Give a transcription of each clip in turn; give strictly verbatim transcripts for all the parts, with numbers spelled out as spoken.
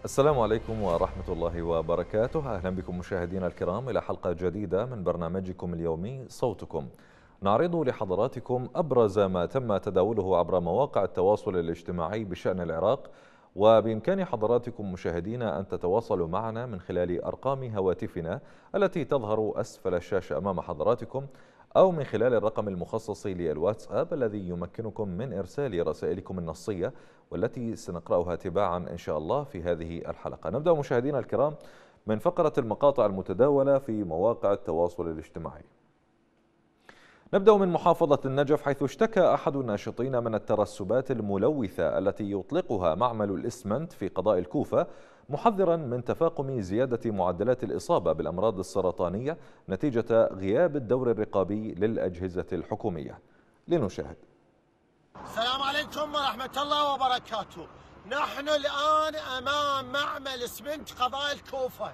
السلام عليكم ورحمة الله وبركاته. أهلا بكم مشاهدينا الكرام إلى حلقة جديدة من برنامجكم اليومي صوتكم. نعرض لحضراتكم أبرز ما تم تداوله عبر مواقع التواصل الاجتماعي بشأن العراق، وبإمكان حضراتكم مشاهدينا أن تتواصلوا معنا من خلال أرقام هواتفنا التي تظهر أسفل الشاشة أمام حضراتكم، أو من خلال الرقم المخصص للواتساب الذي يمكنكم من إرسال رسائلكم النصية والتي سنقرأها تباعا إن شاء الله في هذه الحلقة. نبدأ مشاهدينا الكرام من فقرة المقاطع المتداولة في مواقع التواصل الاجتماعي. نبدأ من محافظة النجف، حيث اشتكى أحد الناشطين من الترسبات الملوثة التي يطلقها معمل الإسمنت في قضاء الكوفة، محذرا من تفاقم زيادة معدلات الإصابة بالأمراض السرطانية نتيجة غياب الدور الرقابي للأجهزة الحكومية. لنشاهد. السلام عليكم ورحمة الله وبركاته. نحن الآن أمام معمل إسمنت قضاء الكوفة،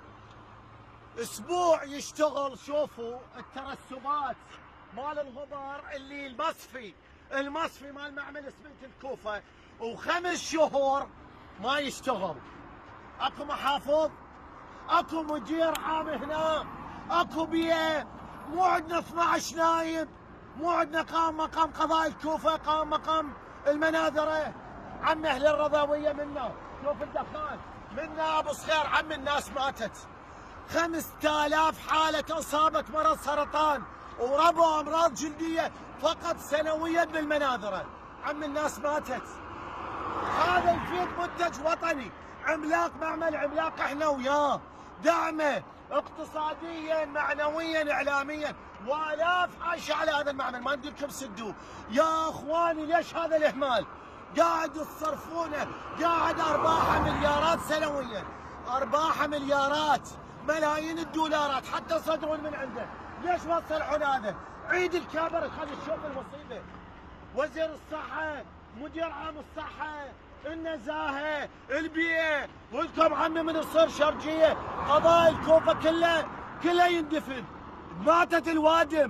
أسبوع يشتغل. شوفوا الترسبات مال الغبار اللي المصفي المصفي مال معمل إسمنت الكوفة، وخمس شهور ما يشتغل. اكو محافظ، اكو مدير عام هنا، اكو بيئة، مو عندنا اثني عشر نايب، مو عندنا قام مقام قضاء الكوفة، قام مقام المناذرة. عم اهل الرضاوية منا، شوف الدخان منا ابو صخير، عم الناس ماتت. خمسة آلاف حالة اصابت مرض سرطان وربع امراض جلدية فقط سنويا بالمناذرة، عم الناس ماتت. هذا يفيد منتج وطني عملاق، معمل عملاق احنا وياه، دعمه اقتصاديا معنويا اعلاميا، والاف عايشه على هذا المعمل، ما ندير لكم سدوه. يا اخواني ليش هذا الاهمال؟ قاعد تصرفونه، قاعد ارباحه مليارات سنويا، ارباحه مليارات، ملايين الدولارات، حتى صدرون من عنده. ليش ما تصلحون هذا؟ عيد الكابر خلي تشوف المصيبه. وزير الصحه، مدير عام الصحه، النزاهه، البيئه، ولكم عمي من يصير شرجيه، قضاء الكوفه كله كله يندفن، ماتت الوادم.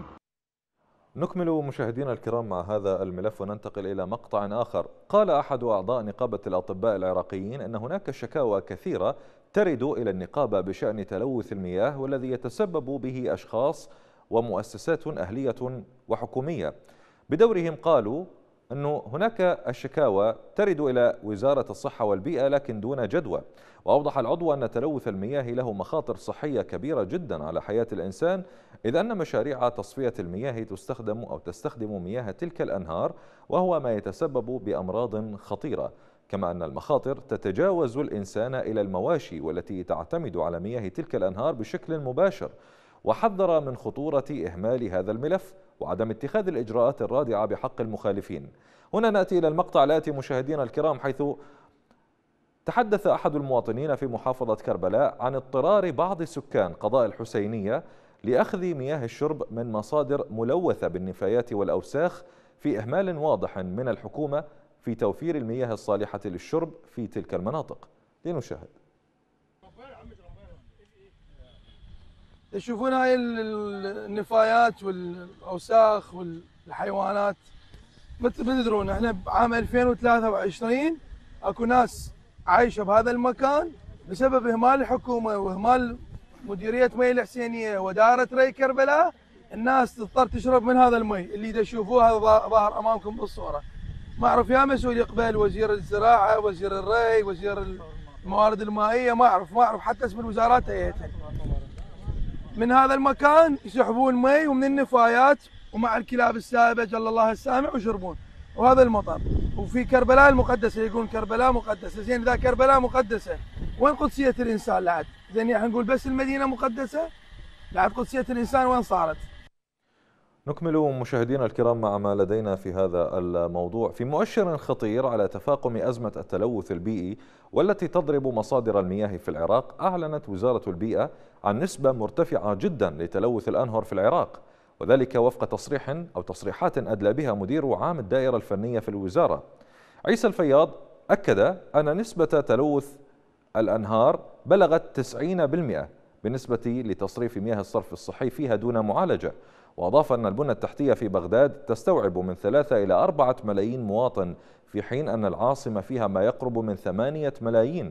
نكمل مشاهدينا الكرام مع هذا الملف وننتقل إلى مقطع آخر. قال أحد أعضاء نقابة الأطباء العراقيين أن هناك شكاوى كثيرة ترد إلى النقابة بشأن تلوث المياه، والذي يتسبب به أشخاص ومؤسسات أهلية وحكومية. بدورهم قالوا أنه هناك الشكاوى ترد إلى وزارة الصحة والبيئة لكن دون جدوى. وأوضح العضو أن تلوث المياه له مخاطر صحية كبيرة جدا على حياة الإنسان، إذ أن مشاريع تصفية المياه تستخدم أو تستخدم مياه تلك الأنهار، وهو ما يتسبب بأمراض خطيرة. كما أن المخاطر تتجاوز الإنسان إلى المواشي والتي تعتمد على مياه تلك الأنهار بشكل مباشر. وحذر من خطورة إهمال هذا الملف وعدم اتخاذ الإجراءات الرادعة بحق المخالفين. هنا نأتي إلى المقطع الآتي مشاهدينا الكرام، حيث تحدث أحد المواطنين في محافظة كربلاء عن اضطرار بعض سكان قضاء الحسينية لأخذ مياه الشرب من مصادر ملوثة بالنفايات والأوساخ، في إهمال واضح من الحكومة في توفير المياه الصالحة للشرب في تلك المناطق. لنشاهد. تشوفون هاي النفايات والاوساخ والحيوانات، ما تدرون احنا بعام ألفين وثلاثة وعشرين اكو ناس عايشه بهذا المكان بسبب اهمال الحكومه واهمال مديريه مي الحسينيه ودائره ري كربلاء. الناس تضطر تشرب من هذا المي اللي تشوفوه هذا ظاهر امامكم بالصوره. ما اعرف يا مسؤول يقبل، وزير الزراعه، وزير الري، وزير الموارد المائيه، ما اعرف ما اعرف حتى اسم الوزارات ايتها. من هذا المكان يسحبون مي ومن النفايات ومع الكلاب السائبه جل الله السامع ويشربون، وهذا المطر. وفي كربلاء المقدسه يقولون كربلاء مقدسه، زين اذا كربلاء مقدسه وين قدسيه الانسان لعد؟ زين احنا نقول بس المدينه مقدسه؟ لعد قدسيه الانسان وين صارت؟ نكمل مشاهدينا الكرام مع ما لدينا في هذا الموضوع. في مؤشر خطير على تفاقم أزمة التلوث البيئي والتي تضرب مصادر المياه في العراق، أعلنت وزارة البيئة عن نسبة مرتفعة جدا لتلوث الأنهر في العراق، وذلك وفق تصريح أو تصريحات أدلى بها مدير عام الدائرة الفنية في الوزارة. عيسى الفياض أكد أن نسبة تلوث الأنهار بلغت تسعين بالمئة بالنسبة لتصريف مياه الصرف الصحي فيها دون معالجة. وأضاف أن البنى التحتية في بغداد تستوعب من ثلاثة إلى أربعة ملايين مواطن، في حين أن العاصمة فيها ما يقرب من ثمانية ملايين.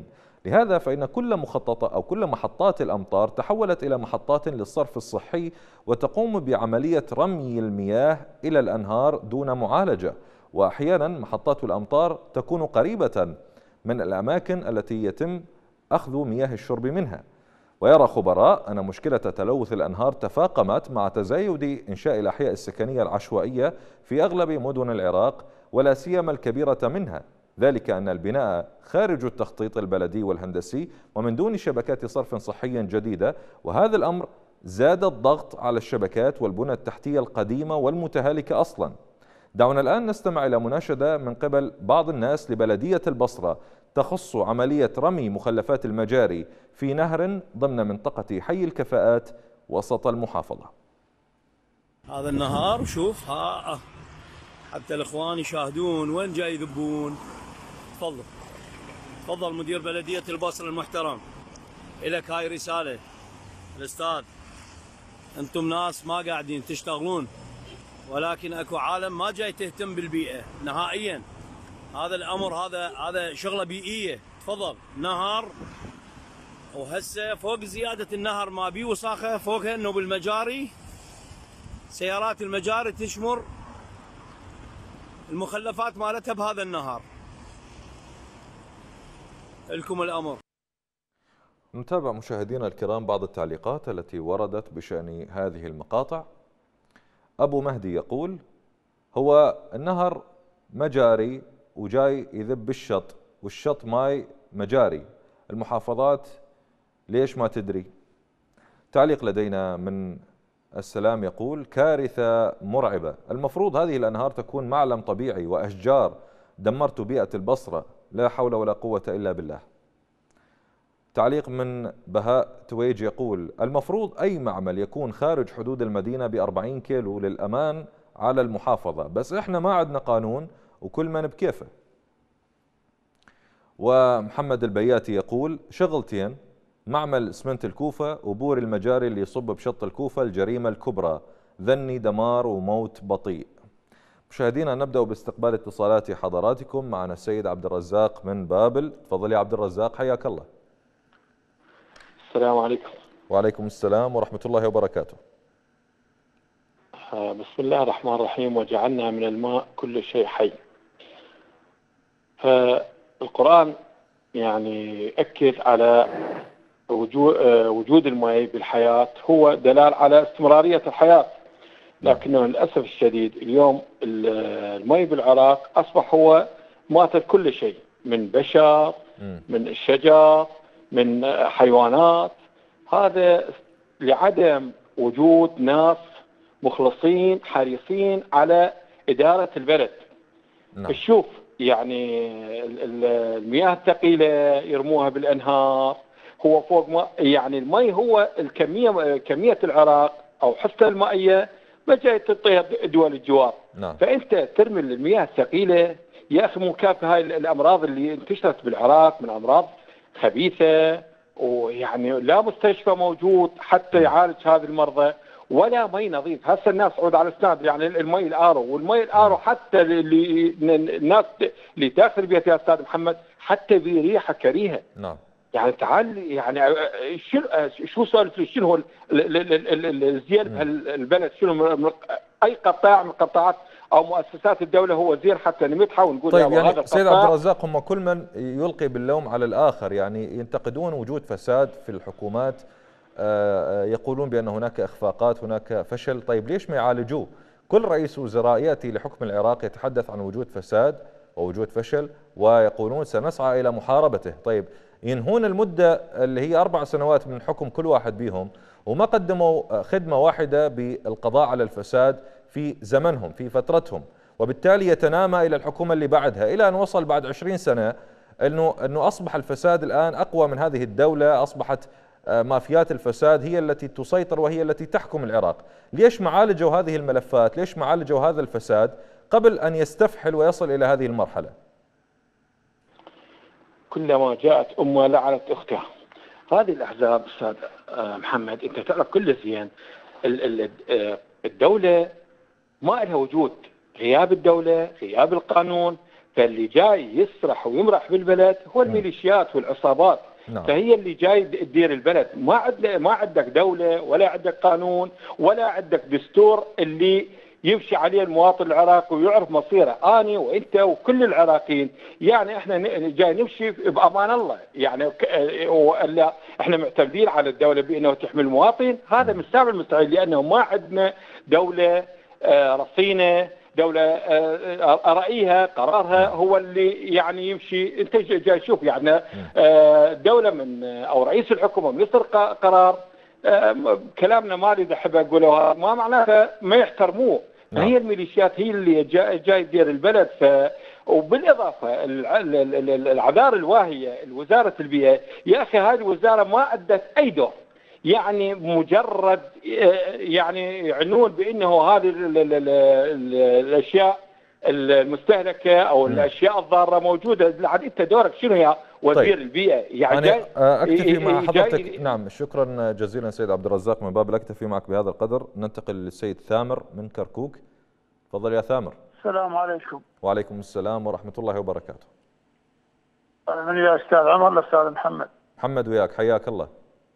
لهذا فإن كل مخططات أو كل محطات الأمطار تحولت إلى محطات للصرف الصحي وتقوم بعملية رمي المياه إلى الأنهار دون معالجة، وأحيانا محطات الأمطار تكون قريبة من الأماكن التي يتم أخذ مياه الشرب منها. ويرى خبراء أن مشكلة تلوث الأنهار تفاقمت مع تزايد إنشاء الأحياء السكنية العشوائية في أغلب مدن العراق ولا سيما الكبيرة منها، ذلك أن البناء خارج التخطيط البلدي والهندسي ومن دون شبكات صرف صحي جديدة، وهذا الأمر زاد الضغط على الشبكات والبنى التحتية القديمة والمتهالكة أصلا. دعونا الآن نستمع إلى مناشدة من قبل بعض الناس لبلدية البصرة تخص عملية رمي مخلفات المجاري في نهر ضمن منطقة حي الكفاءات وسط المحافظة. هذا النهار شوف ها حتى الإخوان يشاهدون وين جاي يذبون. تفضل تفضل مدير بلدية البصرة المحترم، إلك هاي رسالة الأستاذ، أنتم ناس ما قاعدين تشتغلون ولكن أكو عالم ما جاي تهتم بالبيئة نهائيا. هذا الأمر هذا هذا شغلة بيئية. تفضل نهر، وهسه فوق زيادة النهر ما بيه وساخة فوقها انه بالمجاري سيارات المجاري تشمر المخلفات مالتها بهذا النهر. لكم الأمر. نتابع مشاهدينا الكرام بعض التعليقات التي وردت بشأن هذه المقاطع. أبو مهدي يقول: هو النهر مجاري وجاي يذب بالشط، والشط ماي مجاري، المحافظات ليش ما تدري؟ تعليق لدينا من السلام يقول: كارثة مرعبة، المفروض هذه الأنهار تكون معلم طبيعي وأشجار، دمرت بيئة البصرة، لا حول ولا قوة إلا بالله. تعليق من بهاء تويج يقول: المفروض أي معمل يكون خارج حدود المدينة بأربعين كيلو للأمان على المحافظة، بس إحنا ما عندنا قانون وكل من بكيفه. ومحمد البياتي يقول: شغلتين، معمل اسمنت الكوفة وبور المجاري اللي يصب بشط الكوفة، الجريمة الكبرى، ذني دمار وموت بطيء. مشاهدينا نبدأ باستقبال اتصالات حضراتكم. معنا السيد عبد الرزاق من بابل. تفضل يا عبد الرزاق، حياك الله. السلام عليكم. وعليكم السلام ورحمة الله وبركاته. بسم الله الرحمن الرحيم. وجعلنا من الماء كل شيء حي. فالقرآن يعني يؤكد على وجود الماء بالحياة، هو دلال على استمرارية الحياة، لكنه للأسف الشديد اليوم الماء بالعراق أصبح هو ماتت كل شيء، من بشر، من الشجر، من حيوانات. هذا لعدم وجود ناس مخلصين حريصين على إدارة البلد. نعم. شوف يعني المياه الثقيلة يرموها بالأنهار، هو فوق ما يعني المي هو الكمية كمية العراق أو حصته المائية ما جاي تعطيها دول الجوار. نعم. فأنت ترمي المياه الثقيلة يا أخي مكافحة هاي الأمراض اللي انتشرت بالعراق من أمراض خبيثة، ويعني لا مستشفى موجود حتى يعالج هذه المرضى ولا مي نظيف. هسه الناس عود على اسناد يعني المي الارو، والمي الارو حتى اللي الناس اللي داخل بيت يا استاذ محمد حتى بريحه كريهه. نعم. يعني تعال يعني شو شو سالفه شنو هو الزين البلد، شنو اي قطاع من قطاعات او مؤسسات الدوله هو زين حتى نمدحه ونقول طيب يعني هذا سيد عبد الرزاق، هم كل من يلقي باللوم على الاخر، يعني ينتقدون وجود فساد في الحكومات، يقولون بأن هناك إخفاقات، هناك فشل. طيب ليش ما يعالجوه؟ كل رئيس وزراء يأتي لحكم العراق يتحدث عن وجود فساد ووجود فشل ويقولون سنسعى إلى محاربته. طيب ينهون المدة اللي هي أربع سنوات من حكم كل واحد بيهم وما قدموا خدمة واحدة بالقضاء على الفساد في زمنهم في فترتهم، وبالتالي يتنامى إلى الحكومة اللي بعدها، إلى أن وصل بعد عشرين سنة أنه أنه أصبح الفساد الآن أقوى من هذه الدولة، أصبحت مافيات الفساد هي التي تسيطر وهي التي تحكم العراق. ليش ما عالجوا هذه الملفات؟ ليش ما عالجوا هذا الفساد قبل أن يستفحل ويصل إلى هذه المرحلة؟ كلما جاءت أمة لعنت أختها. هذه الأحزاب أستاذ محمد أنت تعرف كل زين الدولة ما لها وجود، غياب الدولة غياب القانون، فاللي جاي يسرح ويمرح بالبلد هو الميليشيات والعصابات نعم. فهي اللي جاي تدير البلد. ما عندك ما عندك دوله ولا عندك قانون ولا عندك دستور اللي يمشي عليه المواطن العراقي ويعرف مصيره. اني وانت وكل العراقيين يعني احنا جاي نمشي بامان الله، يعني ولا احنا معتمدين على الدوله بانه تحمي المواطن. هذا مستحيل مستحيل، لانه ما عندنا دوله رصينه، دوله رايها قرارها هو اللي يعني يمشي. انت جاي تشوف يعني دوله من او رئيس الحكومه من يصدر قرار، كلامنا ما اريد احب اقوله، ما معناته ما يحترموه. نعم. هي الميليشيات هي اللي جاي, جاي تدير البلد. ف وبالاضافه العذار الواهيه وزاره البيئه، يا اخي هذه الوزاره ما ادت اي دور، يعني مجرد يعني يعنون بانه هذه الاشياء المستهلكه او الاشياء الضاره موجوده. عاد انت دورك شنو يا وزير طيب. البيئه؟ يعني جاي اكتفي مع حضرتك. نعم شكرا جزيلا سيد عبد الرزاق. من باب اكتفي معك بهذا القدر. ننتقل للسيد ثامر من كركوك. تفضل يا ثامر. السلام عليكم. وعليكم السلام ورحمه الله وبركاته. من يا استاذ عمر الاستاذ محمد. محمد وياك، حياك الله.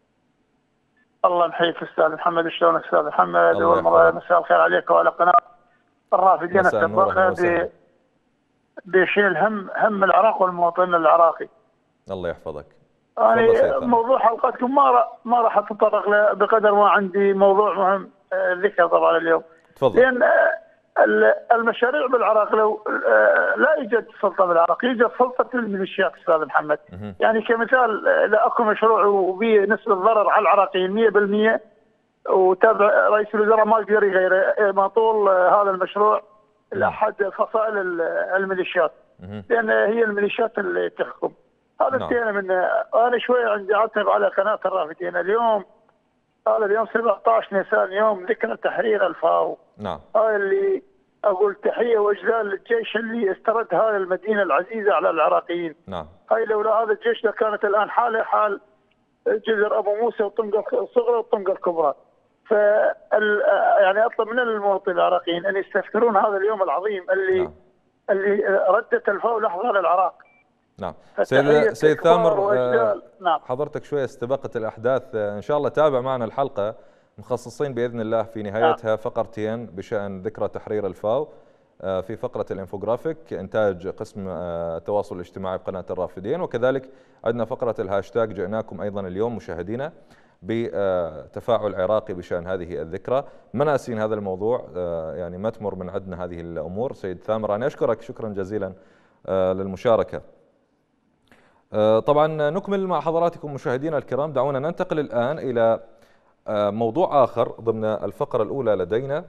الله يحييك استاذ محمد. شلونك استاذ محمد؟ اول مره مساء الخير عليك وعلى قناه الرافدين التباخه بشيل الهم هم العراق والمواطن العراقي. الله يحفظك. يعني موضوع حلقتكم ما ما راح اتطرق له بقدر ما عندي موضوع مهم ذكر طبعا اليوم. تفضل. لان المشاريع بالعراق لو لا يوجد سلطه بالعراق، يوجد سلطه الميليشيات استاذ محمد. يعني كمثال لا اكو مشروع وبيه نسبه ضرر على العراقيين مئة بالمئة وتابع رئيس الوزراء ما يقدر يغيره ما طول هذا المشروع لاحد فصائل الميليشيات، لان هي الميليشيات اللي تحكم. هذا انتهينا منه. انا شوي عندي عتب على قناه الرافدين. اليوم هذا اليوم سبعة عشر نيسان يوم ذكرى تحرير الفاو. نعم. هاي اللي اقول تحيه واجلال للجيش اللي استرد هذه المدينه العزيزه على العراقيين. نعم. هاي لولا هذا الجيش لكانت الان حاله حال جزر ابو موسى وطنقه الصغرى وطنقه الكبرى. ف يعني اطلب من المواطنين العراقيين ان يستذكرون هذا اليوم العظيم اللي نعم. اللي ردت الفاو لحظه للعراق. نعم. سيد سيد ثامر، نعم. حضرتك شويه استبقت الاحداث، ان شاء الله تابع معنا الحلقه، مخصصين باذن الله في نهايتها فقرتين بشان ذكرى تحرير الفاو. في فقره الانفوغرافيك انتاج قسم التواصل الاجتماعي بقناه الرافدين، وكذلك عندنا فقره الهاشتاج جئناكم ايضا اليوم مشاهدينا بتفاعل عراقي بشان هذه الذكرى. ما ناسين هذا الموضوع، يعني ما تمر من عندنا هذه الامور. سيد ثامر انا اشكرك شكرا جزيلا للمشاركه. طبعا نكمل مع حضراتكم مشاهدينا الكرام. دعونا ننتقل الآن إلى موضوع آخر ضمن الفقرة الأولى لدينا.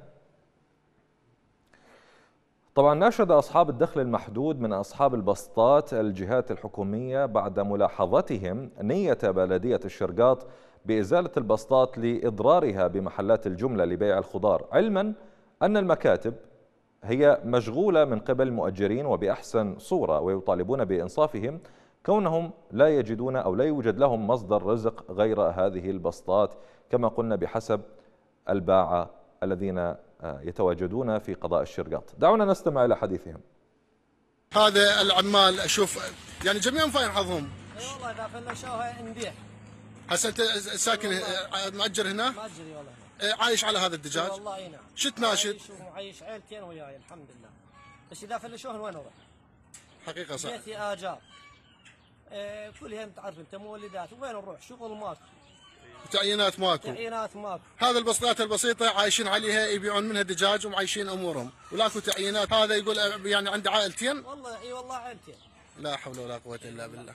طبعا ناشد أصحاب الدخل المحدود من أصحاب البسطات الجهات الحكومية بعد ملاحظتهم نية بلدية الشرقاط بإزالة البسطات لإضرارها بمحلات الجملة لبيع الخضار، علما أن المكاتب هي مشغولة من قبل مؤجرين وبأحسن صورة، ويطالبون بإنصافهم كونهم لا يجدون أو لا يوجد لهم مصدر رزق غير هذه البسطات، كما قلنا بحسب الباعة الذين يتواجدون في قضاء الشرقاط. دعونا نستمع إلى حديثهم. هذا العمال أشوف يعني جميعهم فاين حظهم. اي والله اذا فلشوها نبيع. هسه انت ساكن مأجر هنا؟ مأجري والله. عايش على هذا الدجاج؟ والله اي نعم. شو تناشد؟ عايش عيلتين وياي الحمد لله. بس اذا فلشوهن وين اروح؟ حقيقة صح. بيتي اجار. إيه كلهم تعرف انت مولدات، وين نروح؟ شغل ماكو. تعيينات ماكو. تعيينات ماكو. هذا البسطات البسيطة عايشين عليها يبيعون منها دجاج ومعيشين امورهم، ولاكو تعيينات. هذا يقول يعني عنده عائلتين؟ والله اي والله عائلتين. لا حول ولا قوة الا بالله.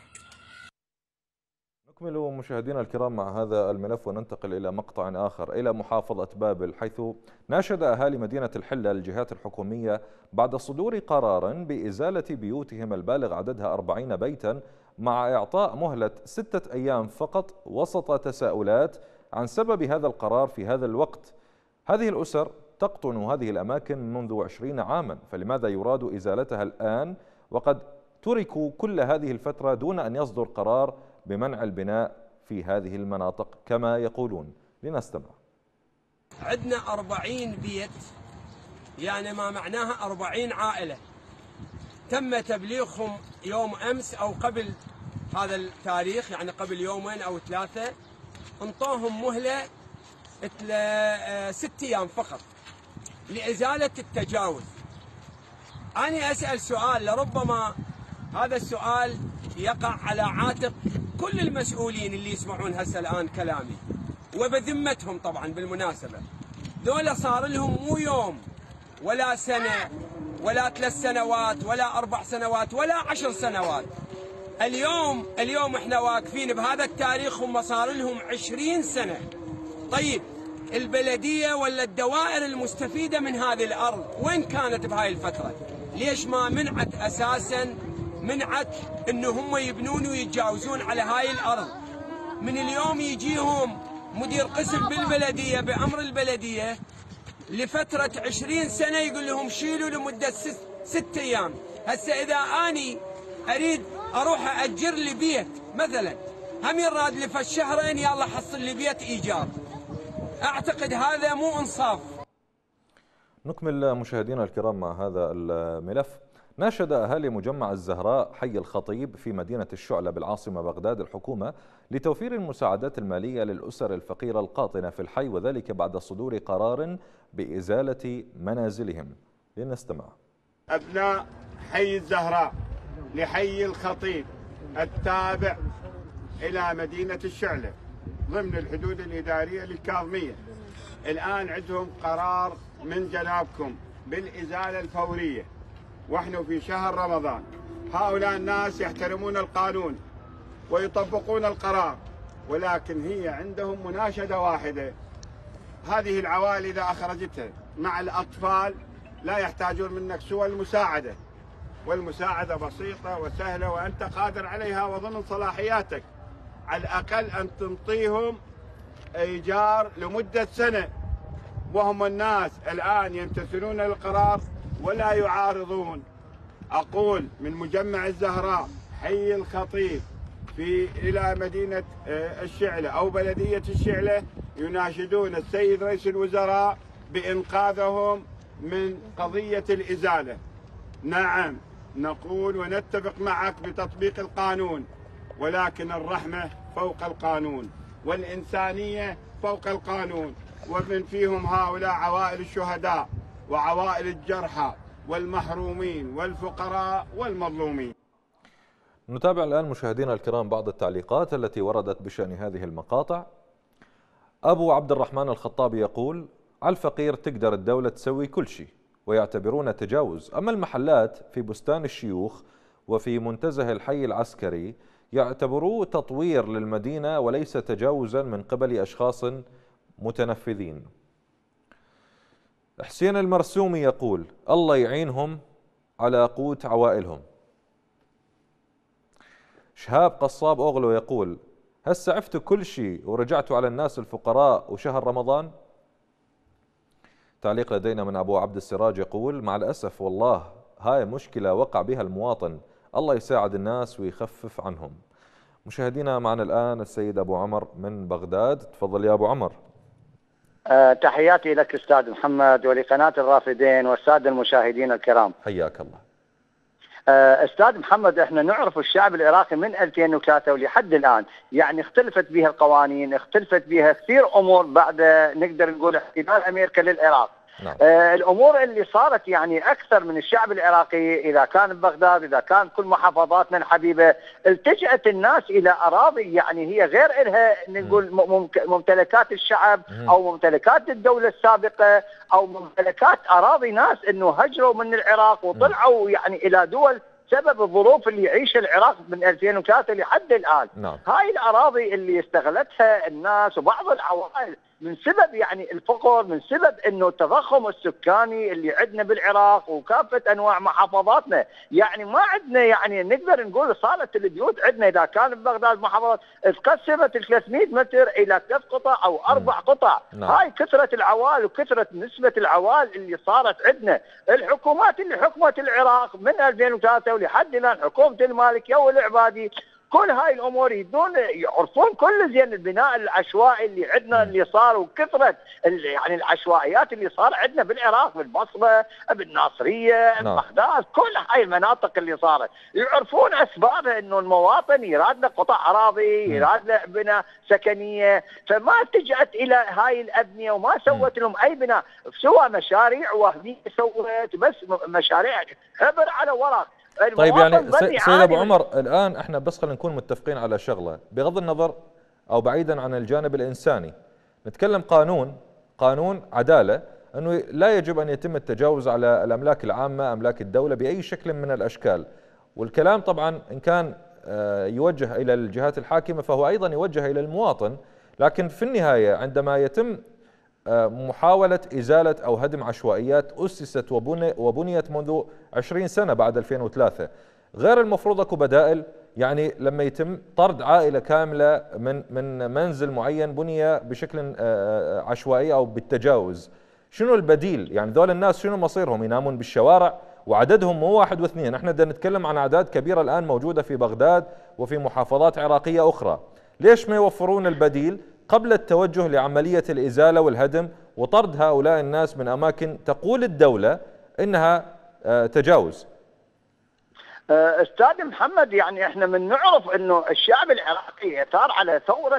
نكمل مشاهدينا الكرام مع هذا الملف وننتقل إلى مقطع آخر إلى محافظة بابل، حيث ناشد أهالي مدينة الحلة الجهات الحكومية بعد صدور قرار بإزالة بيوتهم البالغ عددها أربعين بيتا مع إعطاء مهلة ستة أيام فقط، وسط تساؤلات عن سبب هذا القرار في هذا الوقت. هذه الأسر تقطن هذه الأماكن منذ عشرين عاما، فلماذا يراد إزالتها الآن وقد تركوا كل هذه الفترة دون أن يصدر قرار بمنع البناء في هذه المناطق كما يقولون؟ لنستمع. عندنا أربعين بيت، يعني ما معناها أربعين عائلة تم تبليغهم يوم أمس أو قبل هذا التاريخ يعني قبل يومين أو ثلاثة انطوهم مهلة ست أيام فقط لإزالة التجاوز. أنا أسأل سؤال لربما هذا السؤال يقع على عاتق كل المسؤولين اللي يسمعون هسه الآن كلامي وبذمتهم طبعا بالمناسبة. ذولا صار لهم مو يوم ولا سنة ولا ثلاث سنوات ولا أربع سنوات ولا عشر سنوات. اليوم اليوم احنا واقفين بهذا التاريخ هم صار لهم عشرين سنة. طيب البلدية ولا الدوائر المستفيدة من هذه الأرض وين كانت بهاي الفترة؟ ليش ما منعت أساسا منعت إنه هم يبنون ويتجاوزون على هاي الأرض؟ من اليوم يجيهم مدير قسم بالبلدية بأمر البلدية لفترة عشرين سنة يقول لهم شيلوا لمدة ست, ست أيام. هسه إذا أني أريد أروح أأجر لي بيت مثلا هم يراد لي في الشهرين يلا حصل لي بيت إيجار. أعتقد هذا مو إنصاف. نكمل مشاهدينا الكرام مع هذا الملف. ناشد أهالي مجمع الزهراء حي الخطيب في مدينة الشعلة بالعاصمة بغداد الحكومة لتوفير المساعدات المالية للأسر الفقيرة القاطنة في الحي، وذلك بعد صدور قرار بإزالة منازلهم. لنستمع. أبناء حي الزهراء لحي الخطيب التابع إلى مدينة الشعلة ضمن الحدود الإدارية للكاظمية، الآن عندهم قرار من جنابكم بالإزالة الفورية ونحن في شهر رمضان. هؤلاء الناس يحترمون القانون ويطبقون القرار، ولكن هي عندهم مناشدة واحدة. هذه العوائل إذا أخرجتها مع الأطفال لا يحتاجون منك سوى المساعدة، والمساعدة بسيطة وسهلة وأنت قادر عليها وضمن صلاحياتك. على الأقل أن تنطيهم إيجار لمدة سنة، وهم الناس الآن يمتثلون القرار ولا يعارضون. أقول من مجمع الزهراء حي الخطيب في إلى مدينة الشعلة أو بلدية الشعلة يناشدون السيد رئيس الوزراء بإنقاذهم من قضية الإزالة. نعم نقول ونتفق معك بتطبيق القانون، ولكن الرحمة فوق القانون والإنسانية فوق القانون، ومن فيهم هؤلاء عوائل الشهداء وعوائل الجرحى والمحرومين والفقراء والمظلومين. نتابع الآن مشاهدينا الكرام بعض التعليقات التي وردت بشأن هذه المقاطع. أبو عبد الرحمن الخطابي يقول: على الفقير تقدر الدولة تسوي كل شيء ويعتبرون تجاوز، أما المحلات في بستان الشيوخ وفي منتزه الحي العسكري يعتبروه تطوير للمدينة وليس تجاوزا من قبل أشخاص متنفذين. حسين المرسومي يقول: الله يعينهم على قوت عوائلهم. شهاب قصاب أغلو يقول: هسه عفتوا كل شيء ورجعتوا على الناس الفقراء وشهر رمضان. تعليق لدينا من أبو عبد السراج يقول: مع الأسف والله هاي مشكلة وقع بها المواطن، الله يساعد الناس ويخفف عنهم. مشاهدينا معنا الآن السيد أبو عمر من بغداد. تفضل يا أبو عمر. أه تحياتي لك أستاذ محمد ولقناة الرافدين والسادة المشاهدين الكرام. حياك الله. أه أستاذ محمد، احنا نعرف الشعب العراقي من ألفين وثلاثة ولحد الآن يعني اختلفت بها القوانين، اختلفت بها كثير أمور بعد نقدر نقول احتلال أمريكا للعراق. نعم. آه الامور اللي صارت يعني اكثر من الشعب العراقي اذا كان ببغداد اذا كان كل محافظاتنا الحبيبه، التجأت الناس الى اراضي يعني هي غير لها نقول ممتلكات الشعب او ممتلكات الدوله السابقه او ممتلكات اراضي ناس انه هجروا من العراق وطلعوا يعني الى دول سبب الظروف اللي يعيشها العراق من ألفين وثلاثة لحد الان. نعم. هاي الاراضي اللي استغلتها الناس وبعض العوائل من سبب يعني الفقر، من سبب انه التضخم السكاني اللي عندنا بالعراق وكافه انواع محافظاتنا، يعني ما عندنا يعني نقدر نقول صارت البيوت عندنا اذا كان ببغداد محافظات تقسمت ال ثلاثمئة متر الى ثلاث قطع او اربع قطع. نعم. هاي كثره العوائل وكثره نسبه العوائل اللي صارت عندنا. الحكومات اللي حكمت العراق من ألفين وثلاثة ولحد الان حكومه المالكيه والعبادي كل هاي الامور يدون يعرفون كل زين البناء العشوائي اللي عندنا اللي صار، وكثره يعني العشوائيات اللي صار عندنا بالعراق، بالبصره، بالناصريه، بغداد، كل هاي المناطق اللي صارت يعرفون اسبابها، انه المواطن يراد له قطع اراضي، يراد له بناء سكنيه، فما اتجهت الى هاي الابنيه وما سوت لهم اي بناء، سوى مشاريع وهميه سوت بس مشاريع عبر على ورق. طيب يعني سيد ابو عمر، الان احنا بس خلينا نكون متفقين على شغله، بغض النظر او بعيدا عن الجانب الانساني، نتكلم قانون قانون عداله، انه لا يجب ان يتم التجاوز على الاملاك العامه، املاك الدوله باي شكل من الاشكال. والكلام طبعا ان كان يوجه الى الجهات الحاكمه فهو ايضا يوجه الى المواطن، لكن في النهايه عندما يتم محاولة إزالة أو هدم عشوائيات أسست وبنيت منذ عشرين سنة بعد ألفين وثلاثة، غير المفروض أكو بدائل؟ يعني لما يتم طرد عائلة كاملة من من منزل معين بني بشكل عشوائي أو بالتجاوز، شنو البديل؟ يعني ذول الناس شنو مصيرهم؟ ينامون بالشوارع وعددهم مو واحد واثنين، احنا بدنا نتكلم عن أعداد كبيرة الآن موجودة في بغداد وفي محافظات عراقية أخرى. ليش ما يوفرون البديل قبل التوجه لعملية الإزالة والهدم وطرد هؤلاء الناس من أماكن تقول الدولة إنها تجاوز؟ استاذ محمد، يعني احنا من نعرف انه الشعب العراقي ثار على ثوره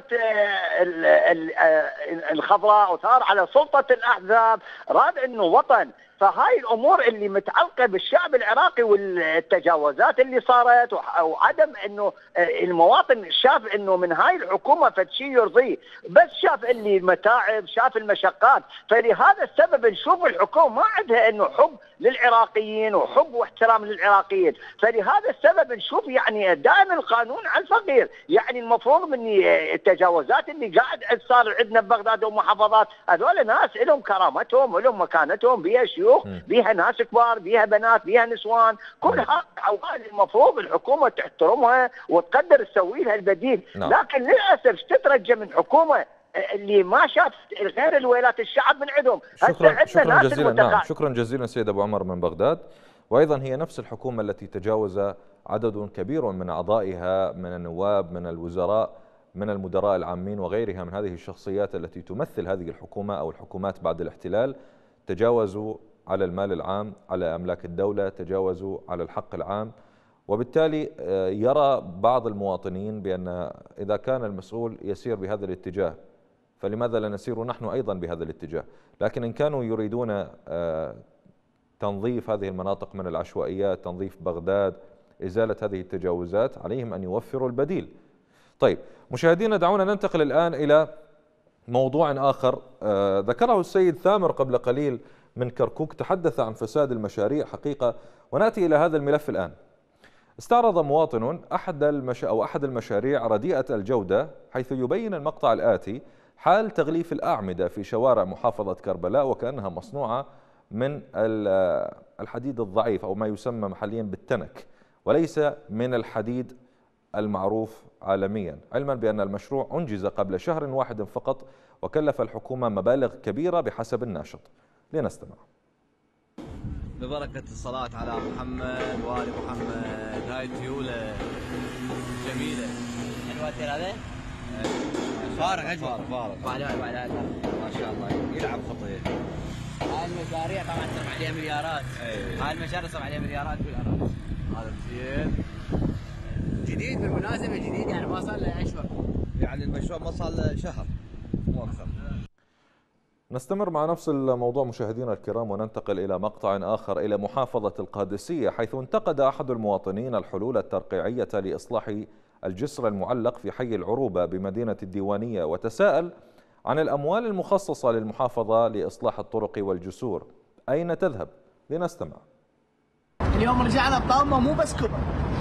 الخضراء وثار على سلطه الاحزاب، راد انه وطن، فهاي الامور اللي متعلقه بالشعب العراقي والتجاوزات اللي صارت وعدم انه المواطن شاف انه من هاي الحكومه فد شيء يرضيه، بس شاف اللي المتاعب، شاف المشقات، فلهذا السبب نشوف الحكومه ما عندها انه حب للعراقيين وحب واحترام للعراقيين، فلهذا السبب نشوف يعني دائما القانون على الفقير، يعني المفروض من التجاوزات اللي قاعد صار عندنا ببغداد ومحافظات، هذول ناس لهم كرامتهم ولهم مكانتهم، بيها شيوخ، بيها ناس كبار، بيها بنات، بيها نسوان، كل هذه المفروض الحكومه تحترمها وتقدر تسوي لها البديل، لكن للاسف تترجى من حكومه اللي ما شافت غير الويلات الشعب من عندهم. شكرا شكرا جزيلا. نعم شكرا جزيلا سيد ابو عمر من بغداد. وايضا هي نفس الحكومه التي تجاوز عدد كبير من اعضائها من النواب، من الوزراء، من المدراء العامين وغيرها من هذه الشخصيات التي تمثل هذه الحكومه او الحكومات بعد الاحتلال، تجاوزوا على المال العام، على املاك الدوله، تجاوزوا على الحق العام، وبالتالي يرى بعض المواطنين بان اذا كان المسؤول يسير بهذا الاتجاه فلماذا لا نسير نحن أيضا بهذا الاتجاه؟ لكن إن كانوا يريدون تنظيف هذه المناطق من العشوائيات، تنظيف بغداد، إزالة هذه التجاوزات، عليهم أن يوفروا البديل. طيب مشاهدينا، دعونا ننتقل الآن إلى موضوع آخر ذكره السيد ثامر قبل قليل من كركوك، تحدث عن فساد المشاريع حقيقة، ونأتي إلى هذا الملف الآن. استعرض مواطن أحد المش... أو أحد المشاريع رديئة الجودة، حيث يبين المقطع الآتي: حال تغليف الأعمدة في شوارع محافظة كربلاء وكأنها مصنوعة من الحديد الضعيف أو ما يسمى محليا بالتنك، وليس من الحديد المعروف عالميا، علما بأن المشروع أنجز قبل شهر واحد فقط وكلف الحكومة مبالغ كبيرة بحسب الناشط. لنستمع. ببركة الصلاة على محمد وآل محمد. هاي التيولة جميلة. حلوة التيل هذا؟ فارغ اجمل فارغ فارغ ما شاء الله يلعب خطير. هاي المشاريع طبعا تصرف عليها مليارات. اي هاي المشاريع تصرف عليها مليارات بالعراق. هذا زين جديد بالمناسبة، جديد يعني ما صار له اشهر، يعني المشروع ما صار له شهر مو اكثر. نستمر مع نفس الموضوع مشاهدينا الكرام وننتقل إلى مقطع آخر إلى محافظة القادسية، حيث انتقد أحد المواطنين الحلول الترقيعية لإصلاح الجسر المعلق في حي العروبة بمدينة الديوانية، وتساءل عن الأموال المخصصة للمحافظة لإصلاح الطرق والجسور أين تذهب؟ لنستمع. اليوم رجعنا بطامة مو بس كبرى،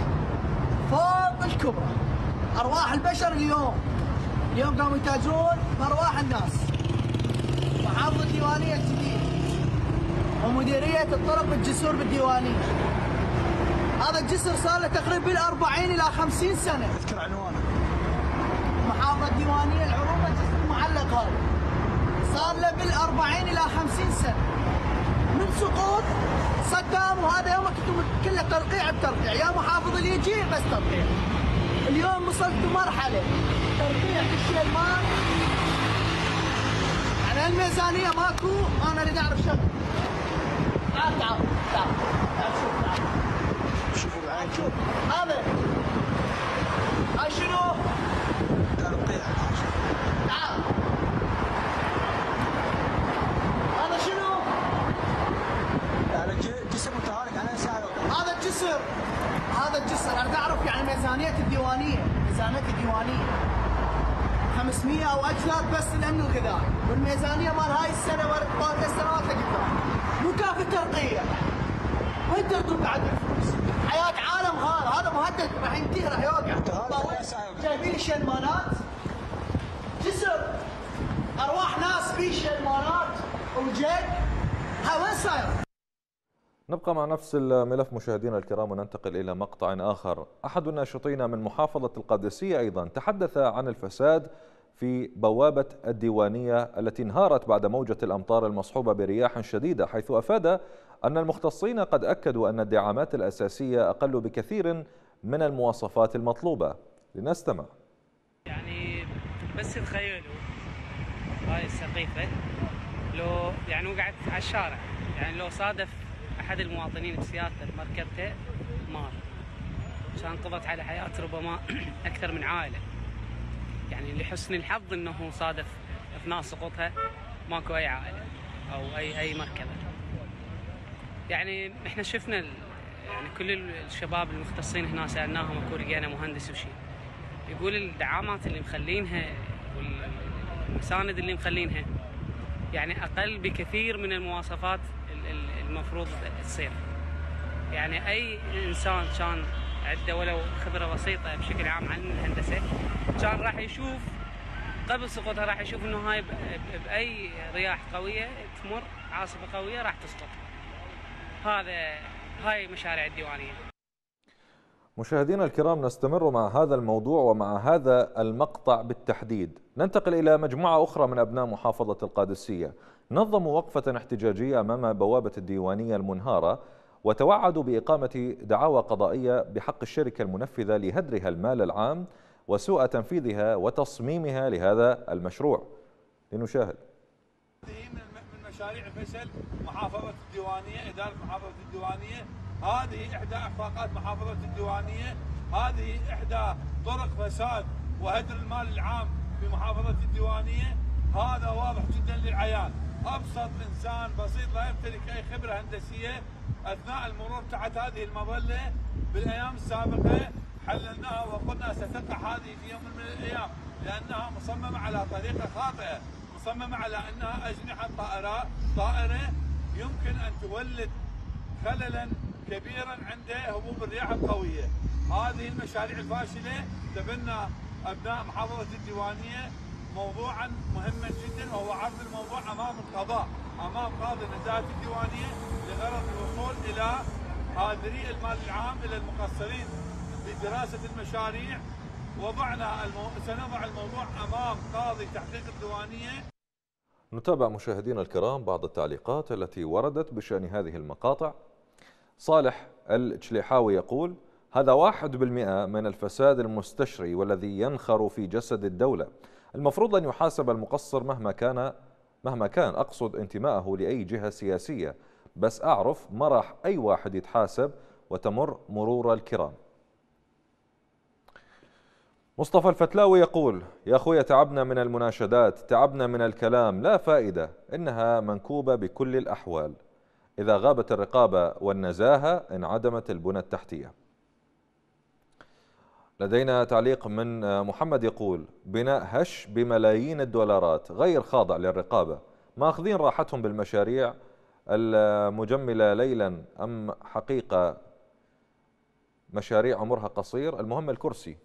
فوق الكبرى، أرواح البشر اليوم اليوم قاموا يتاجرون بأرواح الناس. محافظة الديوانية الجديد ومديرية الطرق والجسور بالديوانية، هذا الجسر صار له تقريبا بالأربعين إلى خمسين سنة. اذكر عنوانه. محافظة الديوانية العروبة الجسر المعلق هذا صار له بالأربعين إلى خمسين سنة من سقوط صدام، وهذا يوم كله ترقيع بترقيع، يا محافظ اللي يجي بس ترقيع. اليوم وصلت لمرحله تربيع الشيلمان، يعني الميزانيه ماكو، انا اريد اعرف شغله. تعال تعال تعال تعال شوف تعال شوفوا بعين شوف هذا هاي شنو؟ تربيع. تعال هذا شنو؟ هذا جسر متهالك على سعره. هذا الجسر هذا الجسر اريد اعرف يعني ميزانيه الديوانيه، ميزانيه الديوانيه خمسمية او اكثر بس الامن الغذائي، والميزانيه مال هاي السنه ثلاث سنوات لقدام مو كافي ترقيه. وين ترقون بعد الفلوس؟ حياه عالم هذا، هذا مهدد راح ينتهي راح يوقع. جايبين الشلمانات جسر ارواح ناس في شلمانات وجيك، ها وين صاير؟ نبقى مع نفس الملف مشاهدينا الكرام وننتقل إلى مقطع آخر. أحد الناشطين من محافظة القادسية أيضا تحدث عن الفساد في بوابة الديوانية التي انهارت بعد موجة الأمطار المصحوبة برياح شديدة، حيث أفاد أن المختصين قد أكدوا أن الدعامات الأساسية أقل بكثير من المواصفات المطلوبة. لنستمع. يعني بس تخيلوا هاي السقيفة لو يعني وقعت على الشارع، يعني لو صادف أحد المواطنين بسيارته بمركبته مار، كان قضت على حياة ربما أكثر من عائلة. يعني لحسن الحظ أنه صادف أثناء سقوطها ماكو أي عائلة أو أي أي مركبة. يعني إحنا شفنا يعني كل الشباب المختصين هنا سألناهم اكو لقينا مهندس وشي، يقول الدعامات اللي مخلينها والمساند اللي مخلينها يعني أقل بكثير من المواصفات المفروض تصير. يعني أي إنسان كان عنده ولو خبرة بسيطة بشكل عام عن الهندسة كان راح يشوف قبل سقوطها، راح يشوف إنه هاي بأي رياح قوية تمر، عاصفة قوية راح تسقط. هذا هاي مشاريع الديوانية. مشاهدينا الكرام، نستمر مع هذا الموضوع ومع هذا المقطع بالتحديد. ننتقل إلى مجموعة أخرى من أبناء محافظة القادسية، نظموا وقفة احتجاجية أمام بوابة الديوانية المنهارة، وتوعدوا بإقامة دعاوى قضائية بحق الشركة المنفذة لهدرها المال العام وسوء تنفيذها وتصميمها لهذا المشروع. لنشاهد. من مشاريع فشل محافظة الديوانية، إدارة محافظة الديوانية، هذه إحدى إخفاقات محافظة الديوانية، هذه إحدى طرق فساد وهدر المال العام في محافظة الديوانية. هذا واضح جدا للعيان. أبسط إنسان بسيط لا يمتلك أي خبرة هندسية أثناء المرور تحت هذه المظلة بالأيام السابقة حللناها وقلنا ستقع هذه في يوم من الأيام، لأنها مصممة على طريقة خاطئة، مصممة على أنها أجنحة طائرة طائرة يمكن أن تولد خللا كبيرا عند هبوب الرياح القوية. هذه المشاريع الفاشلة تبنى أبناء محافظة الديوانية موضوعا مهما جدا، وهو عرض الموضوع امام القضاء، امام قاضي النزاهه الديوانيه، لغرض الوصول الى هادري المال العام، الى المقصرين في دراسه المشاريع. وضعنا المو... سنضع الموضوع امام قاضي تحقيق الديوانيه. نتابع مشاهدينا الكرام بعض التعليقات التي وردت بشان هذه المقاطع. صالح الجليحاوي يقول: هذا واحد بالمئة من الفساد المستشري والذي ينخر في جسد الدولة. المفروض أن يحاسب المقصر مهما كان مهما كان أقصد انتمائه لأي جهة سياسية، بس أعرف ما راح أي واحد يتحاسب وتمر مرور الكرام. مصطفى الفتلاوي يقول: يا أخويا تعبنا من المناشدات، تعبنا من الكلام، لا فائدة، إنها منكوبة بكل الأحوال. إذا غابت الرقابة والنزاهة انعدمت البنى التحتية. لدينا تعليق من محمد يقول: بناء هش بملايين الدولارات غير خاضع للرقابة، ماخذين راحتهم بالمشاريع المجملة ليلا أم حقيقة مشاريع عمرها قصير، المهم الكرسي.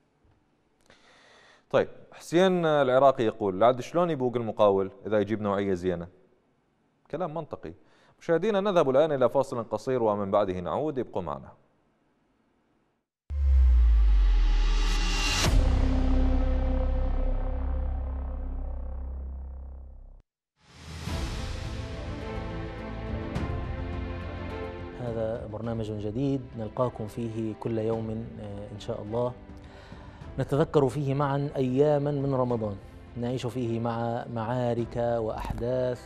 طيب، حسين العراقي يقول: لعد شلون يبوق المقاول إذا يجيب نوعية زينة؟ كلام منطقي. مشاهدينا، نذهب الآن إلى فاصل قصير ومن بعده نعود، ابقوا معنا. هذا برنامج جديد نلقاكم فيه كل يوم إن شاء الله. نتذكر فيه معا أياما من رمضان نعيش فيه مع معارك وأحداث،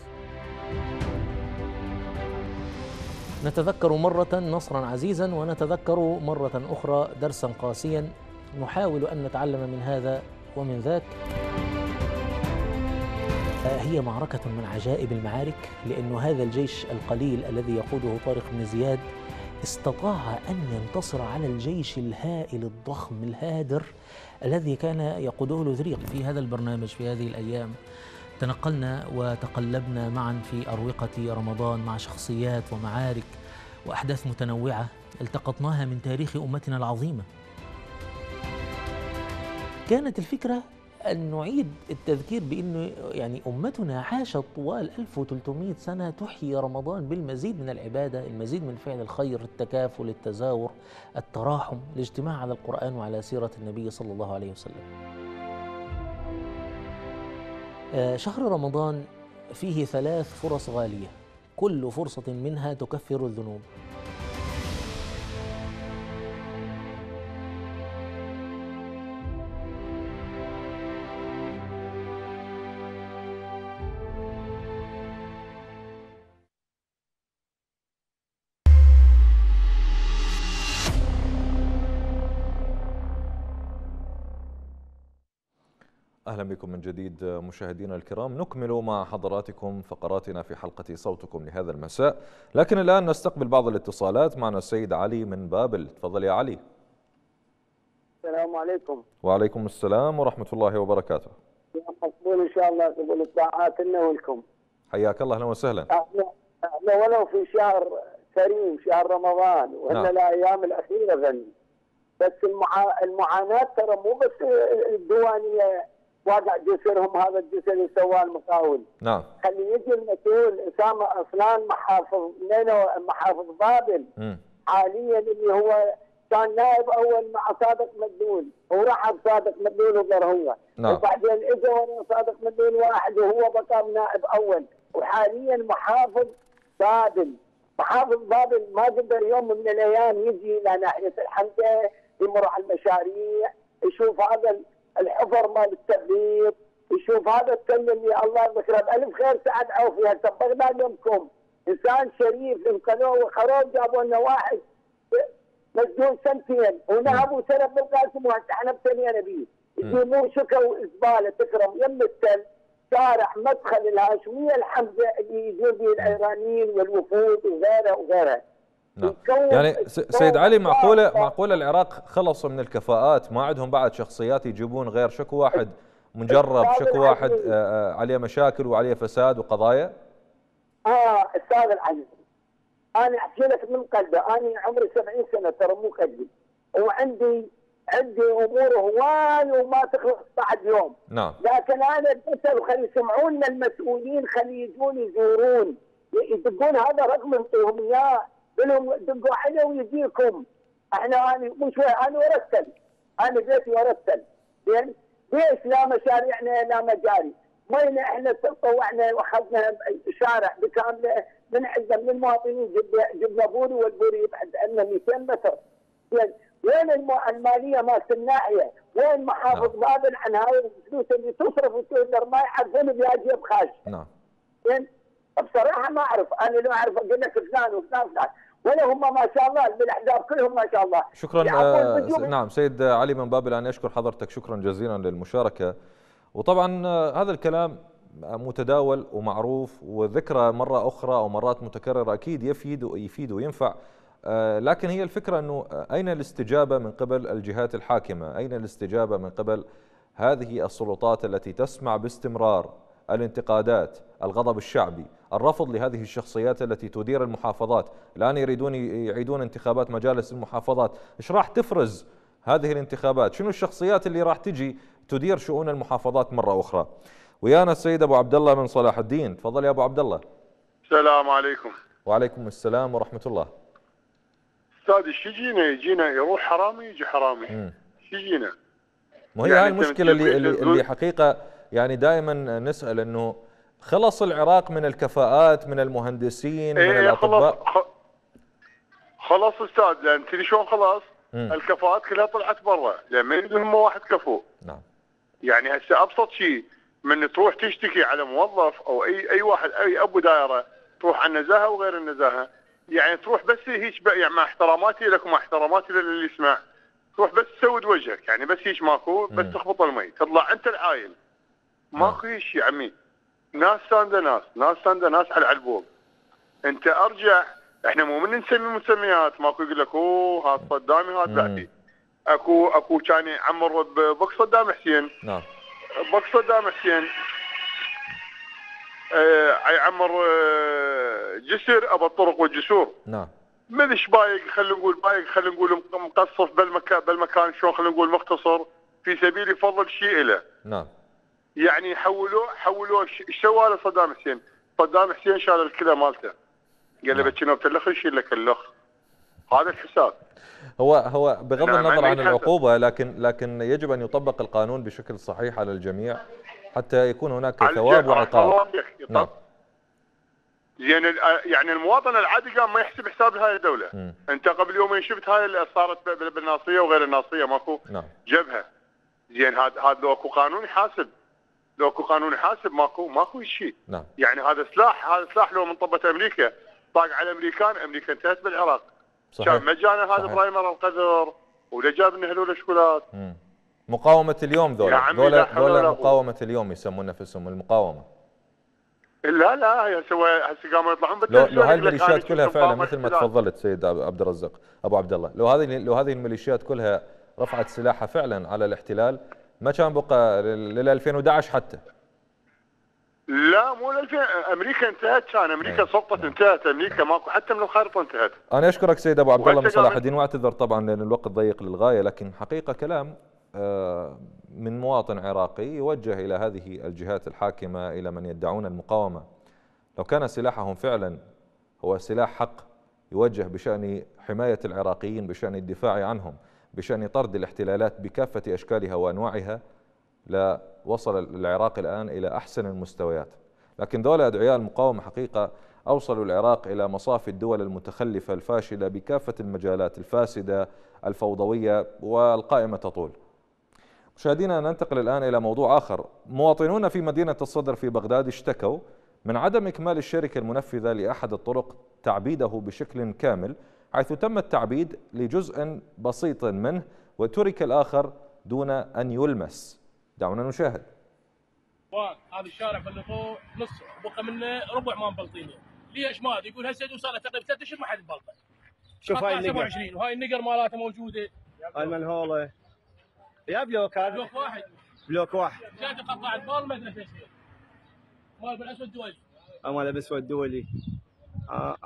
نتذكر مرة نصرا عزيزا ونتذكر مرة أخرى درسا قاسيا نحاول أن نتعلم من هذا ومن ذاك. هي معركة من عجائب المعارك، لأن هذا الجيش القليل الذي يقوده طارق بن زياد استطاع أن ينتصر على الجيش الهائل الضخم الهادر الذي كان يقوده الأذريق. في هذا البرنامج في هذه الأيام تنقلنا وتقلبنا معا في أروقة رمضان مع شخصيات ومعارك وأحداث متنوعة التقطناها من تاريخ أمتنا العظيمة. كانت الفكرة أن نعيد التذكير بأن يعني أمتنا عاشت طوال ألف وثلاثمئة سنة تحيي رمضان بالمزيد من العبادة، المزيد من فعل الخير، التكافل، التزاور، التراحم، الاجتماع على القرآن وعلى سيرة النبي صلى الله عليه وسلم. شهر رمضان فيه ثلاث فرص غالية، كل فرصة منها تكفر الذنوب. أهلا بكم من جديد مشاهدينا الكرام، نكمل مع حضراتكم فقراتنا في حلقة صوتكم لهذا المساء، لكن الآن نستقبل بعض الاتصالات. معنا السيد علي من بابل، تفضل يا علي. السلام عليكم. وعليكم السلام ورحمة الله وبركاته. مقبول إن شاء الله قبول الطاعات لنا ولكم. حياك الله، أهلا وسهلا. احنا احنا ولو في شهر كريم شهر رمضان وإحنا نعم. الأيام الأخيرة ذني، بس المعا... المعاناة ترى مو بس الديوانية واقع جسرهم، هذا الجسر اللي سواه المقاول. نعم. خلي يجي المسؤول أسامة أصلان محافظ منو محافظ بابل م. حاليا اللي هو كان نائب اول مع صادق مدلول، وراح بصادق مدلول وغير هو. نعم. وبعدين اجى ورا صادق مدلول واحد وهو بقى نائب اول، وحاليا محافظ بابل. محافظ بابل ما قدر يوم من الايام يجي الى ناحيه الحمده يمر على المشاريع، يشوف هذا الحفر مال التبليط، يشوف هذا التل يا الله ذكره بألف خير سعد عوفي. هسه بغداد يومكم انسان شريف انقذوه وخروج جابوا لنا واحد مسجون سنتين ونهبوا سنه بالقاسم وهسه احنا ابتلينا به. يجيبون شكوا زباله تكرم يم التل شارع مدخل الهاشميه الحمزه اللي يجون به الايرانيين والوفود وغيرها وغيرها. نعم. يعني سيد علي، معقوله معقوله العراق خلصوا من الكفاءات، ما عندهم بعد شخصيات يجيبون غير شكو واحد مجرب، شكو واحد عليه مشاكل وعليه فساد وقضايا؟ اه استاذ العزيز، انا احكي لك من قلبي، انا عمري سبعين سنه ترى مو قدي، وعندي عندي امور هواي وما تخلص بعد يوم. نعم. لكن انا بسال خلي يسمعونا المسؤولين، خلي يجون يزورون يدقون هذا رقم انطوهم اياه، لهم دقوا عليه ويجيكم. احنا انا مو شوي انا ورثت، انا بيتي ورثت، زين؟ ليش لا مشاريعنا لا مجاري؟ مينا احنا تطوعنا واخذنا شارع بكامله من عندنا من المواطنين، جبنا جبنا بوري والبوري يبعد عندنا مئتين متر. زين؟ وين الماليه مالت الناحيه؟ وين محافظ بابل عن هاي الفلوس اللي تصرف وتقدر ما يعرفون بها جيب خاش؟ نعم. زين؟ بصراحه ما اعرف، انا لو اعرف اقول لك فلان وفلان فلان، ولا هم ما شاء الله بالاحزاب كلهم ما شاء الله. شكرا. آه نعم سيد علي من بابل، انا اشكر حضرتك شكرا جزيلا للمشاركه. وطبعا آه هذا الكلام متداول ومعروف، وذكرى مره اخرى او مرات متكرره اكيد يفيد ويفيد وينفع، آه لكن هي الفكره انه اين الاستجابه من قبل الجهات الحاكمه؟ اين الاستجابه من قبل هذه السلطات التي تسمع باستمرار الانتقادات، الغضب الشعبي، الرفض لهذه الشخصيات التي تدير المحافظات؟ الآن يريدون يعيدون انتخابات مجالس المحافظات، إيش راح تفرز هذه الانتخابات؟ شنو الشخصيات اللي راح تجي تدير شؤون المحافظات مرة أخرى؟ ويانا السيد أبو عبد الله من صلاح الدين، تفضل يا أبو عبد الله. السلام عليكم. وعليكم السلام ورحمة الله. أستاذ ايش يجينا؟ يجينا يروح حرامي يجي حرامي. ايش يجينا؟ وهي يعني هاي المشكلة اللي, اللي, اللي حقيقة يعني دائما نسأل انه خلص العراق من الكفاءات، من المهندسين، ايه من الاطباء. خلص خلص استاذ، لان تدري شلون خلاص؟ الكفاءات كلها طلعت برا لان ما يريدون هم واحد كفو. نعم. يعني هسه ابسط شيء من تروح تشتكي على موظف او اي اي واحد اي ابو دائره تروح على النزاهه وغير النزاهه، يعني تروح بس هيك يعني مع احتراماتي لك ومع احتراماتي للي يسمع، تروح بس تسود وجهك يعني بس هيك ماكو بس تخبط المي تطلع انت العايل. ماكو هيك يا عمي. ناس سانده ناس، ناس سانده ناس على العلبوب. انت ارجع احنا مو من نسمي مسميات ماكو يقول لك اوه هذا صدامي هذا بعدي. اكو اكو كان يعمر ببوكس صدام حسين. نعم. بوكس صدام حسين آه يعمر آه جسر ابو الطرق والجسور. نعم. مش بايق خلينا نقول بايق خلينا نقول مقصف بالمكان بالمكان شلون خلينا نقول مختصر في سبيل يفضل شيء له. نعم. يعني حولوه حولوه ايش سوى له صدام حسين؟ صدام حسين شال الكلى مالته. قال له بتشنو بتلخ يشيل لك اللخ. هذا الحساب. هو هو بغض نعم النظر عن العقوبة لكن لكن يجب أن يطبق القانون بشكل صحيح على الجميع حتى يكون هناك ثواب وعقاب. نعم. زين يعني المواطن العادي قام ما يحسب حساب لهاي الدولة. م. انت قبل يومين شفت هاي اللي صارت بالناصية وغير الناصية ماكو؟ نعم. جبهة. زين هذا هذا لو اكو قانون يحاسب. لو اكو قانون يحاسب ماكو ماكو شيء. نعم. يعني هذا سلاح هذا سلاح لو من طبت امريكا طاق على الامريكان امريكا انتهت بالعراق. صحيح. كان مجانا هذا برايمر القذر ولا جاب لنا هلول شكولات. مقاومة اليوم ذولا ذولا ذولا مقاومة اليوم يسمون نفسهم المقاومة. لا لا سوى هسه قاموا يطلعون بالتلفزيون. لو, لو هاي الميليشيات كلها فعلا مثل ما تفضلت سيد عبد الرزاق ابو عبد الله، لو هذه لو هذه الميليشيات كلها رفعت سلاحها فعلا على الاحتلال ما كان بقى لل ألفين وأحد عشر حتى. لا مو ألفين امريكا انتهت كان امريكا سقطت انتهت امريكا ماكو حتى من الخارطه انتهت. انا اشكرك سيد ابو عبد الله من صلاح الدين واعتذر طبعا لان الوقت ضيق للغايه، لكن حقيقه كلام من مواطن عراقي يوجه الى هذه الجهات الحاكمه الى من يدعون المقاومه. لو كان سلاحهم فعلا هو سلاح حق يوجه بشان حمايه العراقيين، بشان الدفاع عنهم، بشان طرد الاحتلالات بكافه اشكالها وانواعها، لا وصل العراق الآن إلى أحسن المستويات. لكن ذولا أدعياء المقاومة حقيقة أوصلوا العراق إلى مصاف الدول المتخلفة الفاشلة بكافة المجالات الفاسدة الفوضوية والقائمة تطول. مشاهدينا ننتقل الآن إلى موضوع آخر. مواطنون في مدينة الصدر في بغداد اشتكوا من عدم إكمال الشركة المنفذة لأحد الطرق تعبيده بشكل كامل، حيث تم التعبيد لجزء بسيط منه وترك الآخر دون أن يلمس. دعونا نشاهد. هذا الشارع بلطوه نصه بقى منه ربع ما مبلطينه. ليش ما ادري؟ يقول هسه صار له تقريبا ثلاث اشهر ما حد بلطه. شوف هاي النقر سبعة وعشرين وهاي النقر مالاته موجوده. هاي المنهوله. يا بلوك هذا. بلوك واحد. بلوك واحد. جات قطعت مال مدرسه مال بالاسود الدولي. مال بالاسود الدولي. اه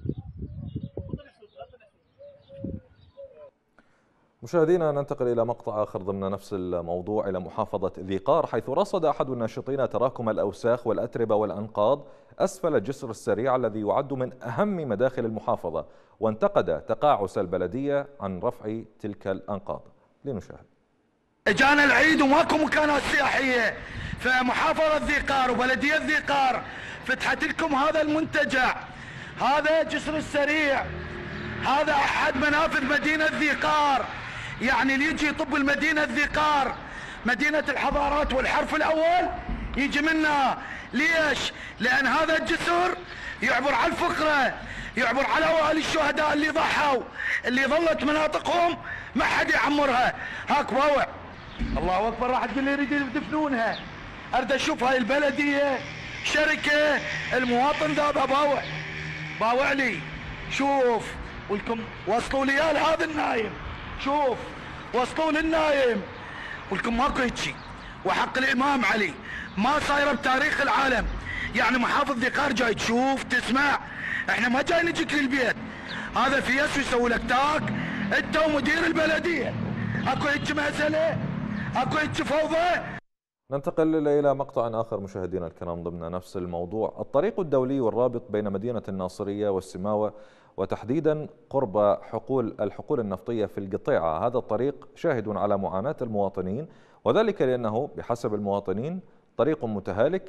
مشاهدينا ننتقل إلى مقطع آخر ضمن نفس الموضوع إلى محافظة ذي قار، حيث رصد أحد الناشطين تراكم الأوساخ والأتربة والأنقاض أسفل الجسر السريع الذي يعد من أهم مداخل المحافظة، وانتقد تقاعس البلدية عن رفع تلك الأنقاض. لنشاهد. اجانا العيد وماكو مكانات سياحية فمحافظة ذي قار وبلدية ذي قار فتحت لكم هذا المنتجع، هذا جسر السريع، هذا أحد منافذ مدينة ذي قار. يعني اللي يجي يطب المدينة ذي قار مدينة الحضارات والحرف الأول يجي منها. ليش؟ لأن هذا الجسر يعبر على الفقرة، يعبر على أوائل الشهداء اللي ضحوا، اللي ظلت مناطقهم ما حد يعمرها. هاك باوع. الله أكبر. راح تقول لي يريد يدفنونها. أريد أشوف هاي البلدية شركة المواطن ذا باوع باوع لي. شوف ولكم وصلوا لي هذا النايم، شوف وصلوا للنايم ولكم ماكو هيجي. وحق الامام علي ما صايره بتاريخ العالم. يعني محافظ ذي قار جاي تشوف تسمع، احنا ما جاي نجيك للبيت. هذا في يسوي يسوي لك تاك انت ومدير البلديه. اكو هيجي مساله، اكو هيجي فوضى. ننتقل إلى مقطع آخر مشاهدينا الكرام ضمن نفس الموضوع. الطريق الدولي والرابط بين مدينة الناصرية والسماوة وتحديدا قرب حقول الحقول النفطية في القطيعة، هذا الطريق شاهد على معاناة المواطنين، وذلك لأنه بحسب المواطنين طريق متهالك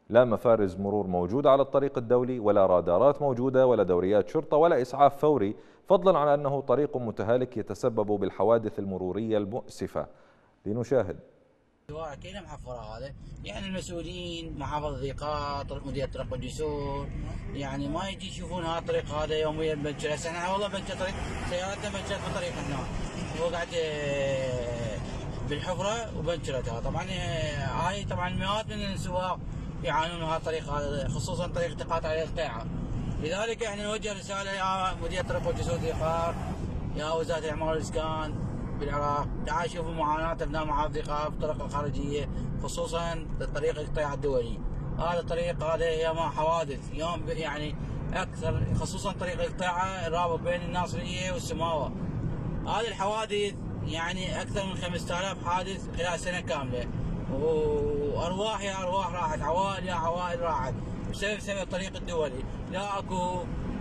لا مفارز مرور موجودة على الطريق الدولي، ولا رادارات موجودة، ولا دوريات شرطة، ولا إسعاف فوري، فضلا عن أنه طريق متهالك يتسبب بالحوادث المرورية المؤسفة. لنشاهد. كينا محفرة هذا، يعني المسؤولين محافظة ذي قار، مديرية طرق والجسور، يعني ما يجي يشوفون هذا الطريق هذا يوميا بنشر. هسه احنا والله بنشر طريق سيارتنا بنشرت بالطريق هنا، هو قاعد بالحفرة وبنشرتها. طبعا هاي طبعا مئات من السواق يعانون من هذا الطريق هذا، خصوصا طريق تقاطع القطاع. لذلك احنا نوجه رسالة يا مديرية طرق والجسور ذي قار، يا وزارة الإعمار والإسكان بالعراق، تعال شوفوا معاناة ابناء محافظة قار بالطرق الخارجية، خصوصا طريق القطاع الدولي. هذا الطريق هذا ياما حوادث يوم يعني اكثر، خصوصا طريق القطاع الرابط بين الناصرية والسماوة. هذه الحوادث يعني اكثر من خمسة آلاف حادث خلال سنة كاملة، وارواح يا ارواح راحت، عوائل يا عوائل راحت بسبب سبب الطريق الدولي. لا اكو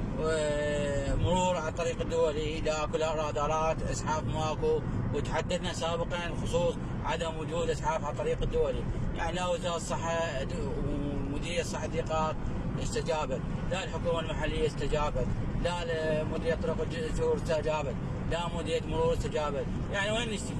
مرور على الطريق الدولي، لا اكو لا رادارات، اسعاف ماكو، وتحدثنا سابقا بخصوص عدم وجود اسعاف على الطريق الدولي. يعني لا وزارة الصحة ومديرية الصحة ذي قار استجابت، لا الحكومة المحلية استجابت، لا مديرية طرق والجسور استجابت، لا مديرية مرور استجابت. يعني وين نشتكي؟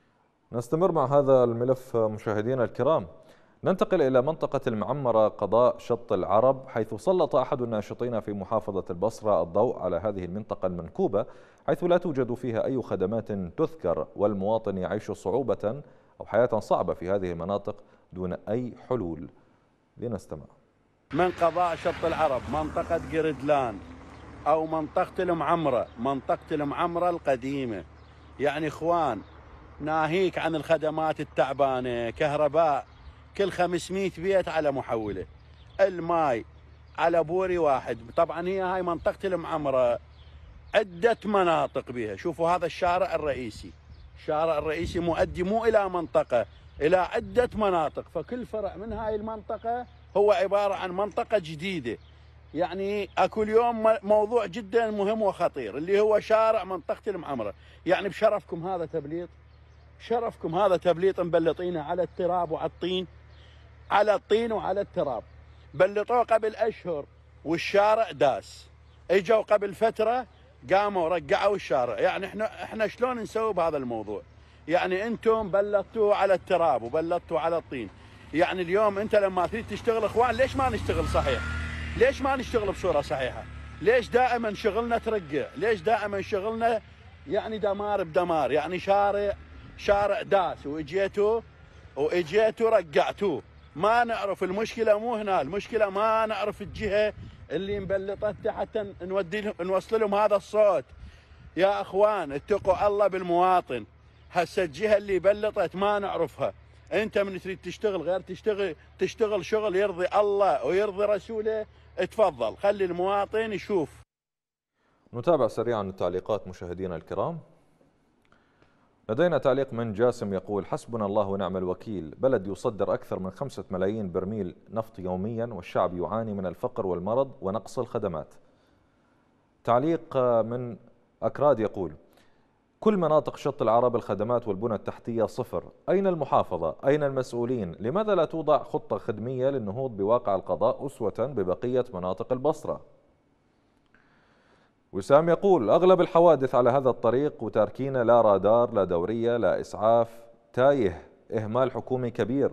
نستمر مع هذا الملف مشاهدينا الكرام. ننتقل إلى منطقة المعمرة قضاء شط العرب، حيث سلط أحد الناشطين في محافظة البصرة الضوء على هذه المنطقة المنكوبة، حيث لا توجد فيها أي خدمات تذكر، والمواطن يعيش صعوبة أو حياة صعبة في هذه المناطق دون أي حلول. لنستمع. من قضاء شط العرب، منطقة قردلان أو منطقة المعمرة، منطقة المعمرة القديمة. يعني إخوان ناهيك عن الخدمات التعبانة، كهرباء كل خمسمئة بيت على محولة، الماي على بوري واحد. طبعا هي هاي منطقة المعمرة عدة مناطق بها. شوفوا هذا الشارع الرئيسي، الشارع الرئيسي مؤدي مو إلى منطقة، إلى عدة مناطق، فكل فرع من هاي المنطقة هو عبارة عن منطقة جديدة. يعني اكو اليوم موضوع جدا مهم وخطير اللي هو شارع منطقة المعمرة. يعني بشرفكم هذا تبليط، شرفكم هذا تبليط مبلطينه على التراب وعلى الطين، على الطين وعلى التراب. بلطوه قبل اشهر والشارع داس، اجوا قبل فترة قاموا رجعوا الشارع. يعني احنا احنا شلون نسوي بهذا الموضوع؟ يعني انتم بلطتوه على التراب وبلطتوه على الطين. يعني اليوم انت لما تريد تشتغل اخوان، ليش ما نشتغل صحيح؟ ليش ما نشتغل بصورة صحيحة؟ ليش دائما شغلنا ترقع؟ ليش دائما شغلنا يعني دمار بدمار؟ يعني شارع شارع داس واجيتوا واجيتوا رقعتوه. ما نعرف المشكلة، مو هنا المشكلة، ما نعرف الجهة اللي مبلطتها حتى نودي نوصل لهم هذا الصوت. يا اخوان اتقوا الله بالمواطن. هسه الجهة اللي بلطت ما نعرفها. انت من تريد تشتغل غير تشتغل تشتغل شغل يرضي الله ويرضي رسوله، اتفضل خلي المواطن يشوف. نتابع سريعا التعليقات مشاهدينا الكرام. لدينا تعليق من جاسم يقول: حسبنا الله ونعم الوكيل، بلد يصدر أكثر من خمسة ملايين برميل نفط يوميا، والشعب يعاني من الفقر والمرض ونقص الخدمات. تعليق من أكراد يقول: كل مناطق شط العرب الخدمات والبنى التحتية صفر، أين المحافظة؟ أين المسؤولين؟ لماذا لا توضع خطة خدمية للنهوض بواقع القضاء أسوة ببقية مناطق البصرة؟ وسام يقول: أغلب الحوادث على هذا الطريق وتاركين لا رادار لا دورية لا إسعاف، تايه، إهمال حكومي كبير.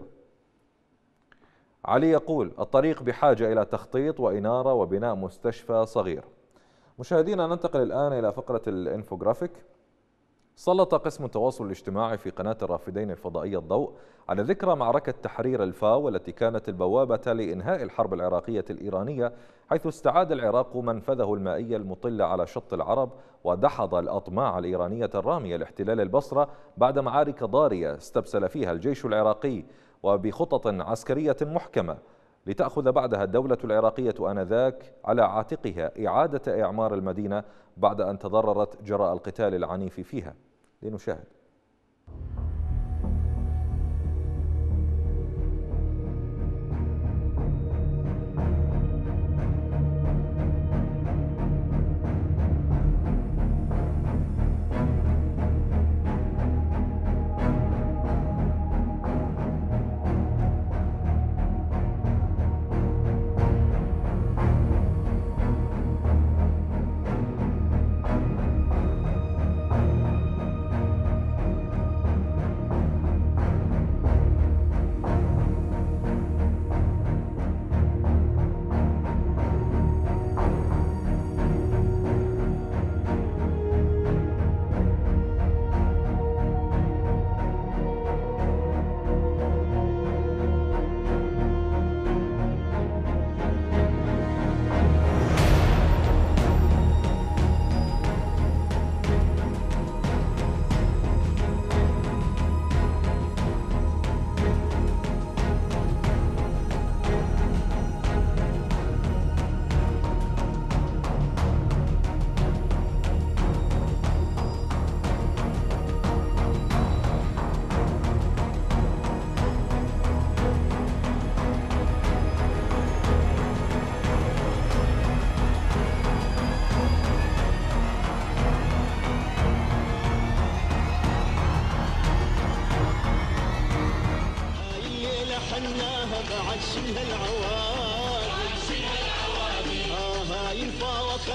علي يقول: الطريق بحاجة إلى تخطيط وإنارة وبناء مستشفى صغير. مشاهدينا ننتقل الآن إلى فقرة الإنفوغرافيك. سلط قسم التواصل الاجتماعي في قناة الرافدين الفضائية الضوء على ذكرى معركة تحرير الفاو، والتي كانت البوابة لإنهاء الحرب العراقية الإيرانية، حيث استعاد العراق منفذه المائي المطل على شط العرب، ودحض الأطماع الإيرانية الرامية لاحتلال البصرة بعد معارك ضارية استبسل فيها الجيش العراقي، وبخطط عسكرية محكمة لتأخذ بعدها الدولة العراقية آنذاك على عاتقها إعادة إعمار المدينة بعد أن تضررت جراء القتال العنيف فيها. لنشاهد.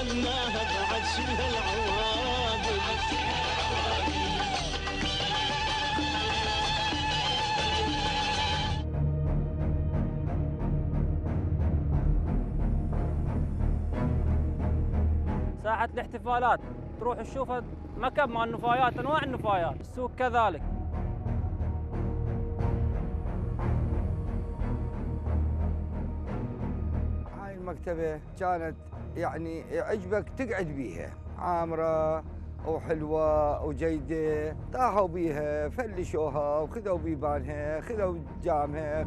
غناها بعد شلها العوادل. ساحة الاحتفالات تروح تشوف مكب مع النفايات، انواع النفايات، السوق كذلك. هاي المكتبة كانت يعني يعجبك تقعد بيها، عامرة وحلوة وجيدة، طاحوا بيها فلشوها وخذوا بيبانها خذوا جامها.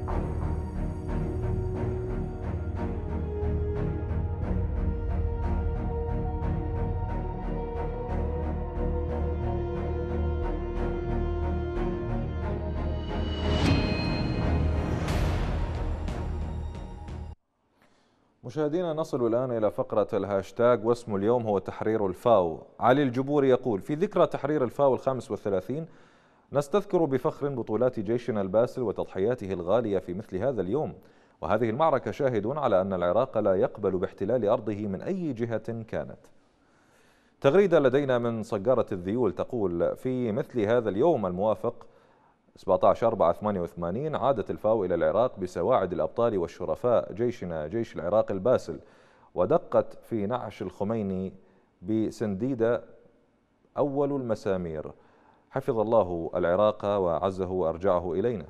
مشاهدينا، نصل الآن إلى فقرة الهاشتاج، واسم اليوم هو تحرير الفاو. علي الجبوري يقول: في ذكرى تحرير الفاو الخامس والثلاثين نستذكر بفخر بطولات جيشنا الباسل وتضحياته الغالية في مثل هذا اليوم، وهذه المعركة شاهد على أن العراق لا يقبل باحتلال أرضه من أي جهة كانت. تغريدة لدينا من صقارة الذيول تقول: في مثل هذا اليوم الموافق سبعة عشر أربعة ثمانية وثمانين عادت الفاو إلى العراق بسواعد الأبطال والشرفاء جيشنا جيش العراق الباسل، ودقت في نعش الخميني بسنديدة أول المسامير. حفظ الله العراق وعزه وأرجعه إلينا.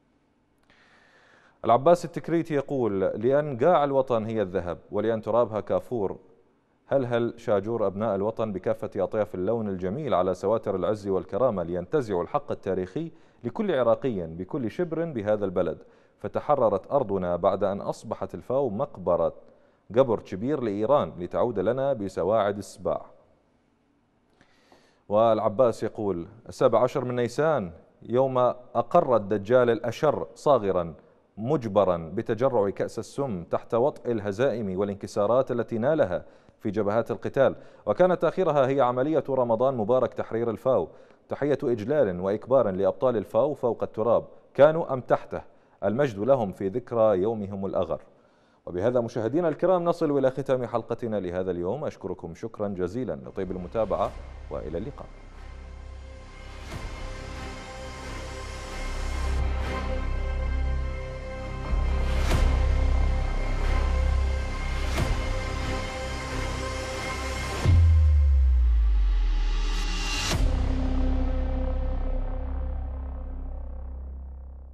العباس التكريتي يقول: لأن قاع الوطن هي الذهب ولأن ترابها كافور، هل هل شاجور أبناء الوطن بكافة أطياف اللون الجميل على سواتر العز والكرامة لينتزعوا الحق التاريخي لكل عراقي بكل شبر بهذا البلد، فتحررت أرضنا بعد أن أصبحت الفاو مقبرة قبر كبير لإيران لتعود لنا بسواعد السباع. والعباس يقول: السابع عشر من نيسان يوم أقر الدجال الأشر صاغرا مجبرا بتجرع كأس السم تحت وطئ الهزائم والانكسارات التي نالها في جبهات القتال، وكانت آخرها هي عملية رمضان مبارك تحرير الفاو. تحية إجلال وإكبار لأبطال الفاو فوق التراب، كانوا أم تحته، المجد لهم في ذكرى يومهم الأغر. وبهذا مشاهدينا الكرام نصل إلى ختام حلقتنا لهذا اليوم، أشكركم شكرا جزيلا لطيب المتابعة وإلى اللقاء.